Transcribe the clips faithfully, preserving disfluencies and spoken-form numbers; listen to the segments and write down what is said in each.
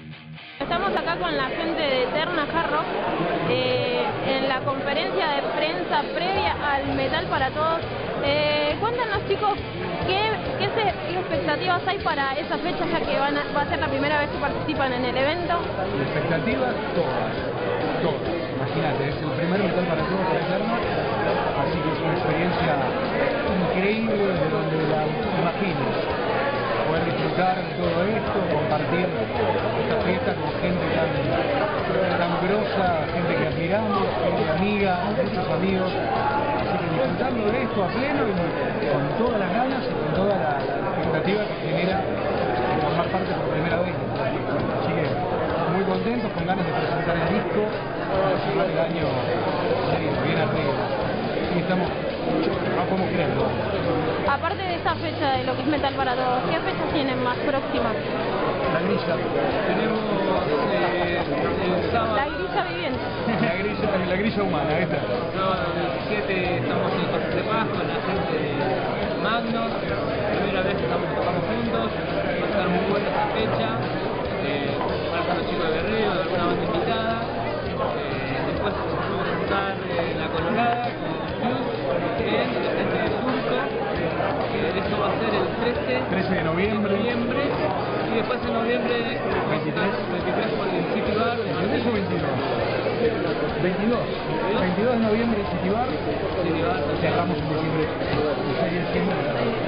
Estamos acá con la gente de Eterna Hard Rock eh, en la conferencia de prensa previa al Metal para Todos. Eh, cuéntanos, chicos, ¿qué, qué, se, qué expectativas hay para esa fecha, ya que van a, va a ser la primera vez que participan en el evento? Expectativas todas, todas. Imagínate, es el primer Metal para Todos para Eterna, así que es una experiencia increíble de donde la imagines. Poder disfrutar de todo esto, compartir esta fiesta con gente tan, tan grosa, gente que admiramos, gente amiga, muchos amigos. Así que disfrutando de esto a pleno y con todas las ganas y con toda la, la expectativa que genera de formar parte por primera vez. Así que muy contentos, con ganas de presentar el disco, para cerrar el año bien arriba. Y estamos, no podemos creerlo. Aparte de esta fecha de lo que es Metal para Todos, ¿qué fechas tienen más próximas? La grilla. Tenemos eh, el sábado. La grilla viviente. La grilla, la grilla humana, esta. El sábado diecisiete estamos en Torres de Paz con la gente de Magnos. Primera vez que estamos tocando juntos. Va a estar muy buena esta fecha. Eh, faltan los chicos de Guerrero, de alguna banda invitada. Eh, después vamos a estar en La Colorada con Fuse, en la gente de Surco. Eso va a ser el trece de noviembre. de noviembre. Y después en noviembre veintitrés. veintitrés con el City Bar. ¿veintitrés o veintidós? veintidós. veintidós de noviembre en City Bar. City Bar. Y cerramos en diciembre. El seis de diciembre.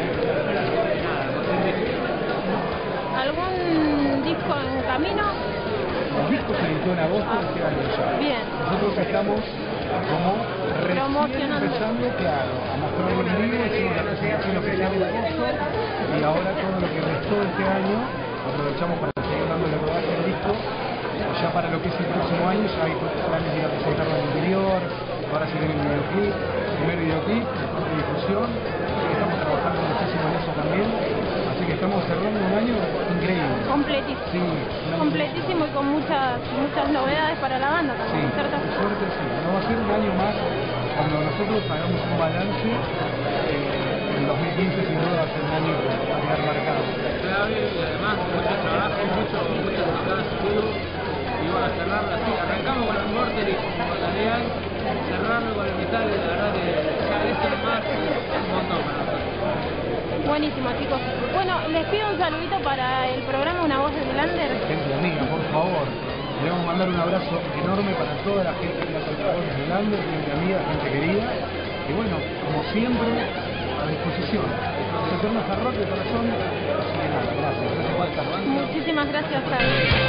¿Algún disco en camino? El disco se editó en agosto de este año ya. Bien. Nosotros estamos como recién Promocionando. empezando, claro, a mostrarlo en vivo, hicimos la presentación oficial en agosto y ahora todo lo que restó de este año aprovechamos para seguir dando el rodaje del disco. Ya para lo que es el próximo año ya hay planes de ir a presentarlo en el interior, ahora se viene el videoclip, el primer videoclip, después de difusión, así que estamos trabajando muchísimo en eso también, así que estamos cerrando un año increíble. Completísimo. Sí, una Completísimo y con muchas muchas novedades para la banda Sí, también, ¿cierto? por suerte sí. No va a ser un año más cuando nosotros hagamos un balance. Eh, en dos mil quince sin duda va a ser un año que va a quedar marcado. Clave y además mucho trabajo, mucho, muchas tocadas en vivo. Y bueno, a cerrarla así. Arrancamos con el Mortal y con Material, cerrarlo con el Metal, la verdad que ya esto nomás es un montón para nosotros. Buenísimo, chicos. Bueno, les pido un saludito para el programa Una Voz del Lander. Gente amiga, por favor. Le vamos a mandar un abrazo enorme para toda la gente que hace trabajos de Lander, gente amiga, gente querida. Y bueno, como siempre, a disposición. Eterna Hard Rock de corazón. Así que nada, gracias. Gracias por estar. Muchísimas gracias, Carlos.